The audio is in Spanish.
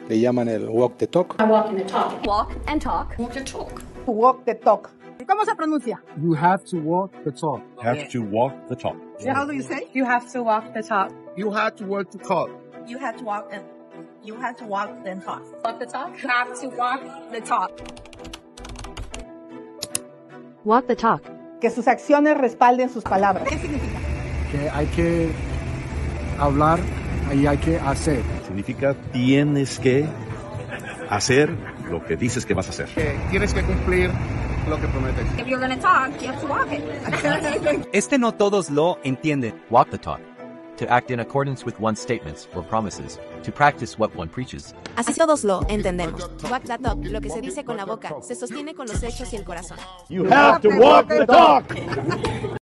le llaman el walk the talk. I walk and talk. Walk and talk. Walk the talk. To walk the talk. ¿Cómo se pronuncia? You have to walk the talk. Have to walk the talk. How do you say? You have to walk the talk. You have to walk the talk. You have to walk and talk. Walk the talk. You have to walk the talk. Walk the talk. Que sus acciones respalden sus palabras. ¿Qué significa? Que hay que hablar y hay que hacer. Significa tienes que hacer lo que dices que vas a hacer. Tienes que cumplir lo que prometes. If you're gonna talk, you have to walk it. No todos lo entienden. Walk the talk. To act in accordance with one's statements or promises. To practice what one preaches. Así todos lo entendemos. Walk the talk, lo que se dice con la boca, se sostiene con los hechos y el corazón. You have to walk the talk.